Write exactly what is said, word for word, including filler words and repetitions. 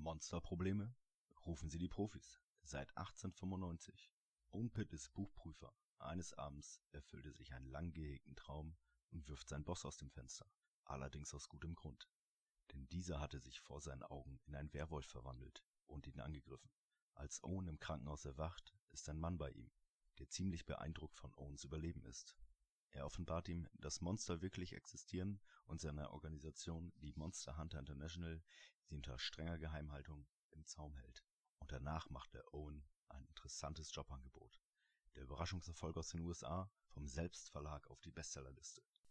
Monsterprobleme? Rufen Sie die Profis. Seit achtzehnhundertfünfundneunzig. Owen Pitt ist Buchprüfer. Eines Abends erfüllt er sich einen lang gehegten Traum und wirft seinen Boss aus dem Fenster. Allerdings aus gutem Grund. Denn dieser hatte sich vor seinen Augen in einen Werwolf verwandelt und ihn angegriffen. Als Owen im Krankenhaus erwacht, ist ein Mann bei ihm, der ziemlich beeindruckt von Owens Überleben ist. Er offenbart ihm, dass Monster wirklich existieren und seine Organisation, die Monster Hunter International, sie unter strenger Geheimhaltung im Zaum hält. Und danach macht er Owen ein interessantes Jobangebot. Der Überraschungserfolg aus den U S A vom Selbstverlag auf die Bestsellerliste.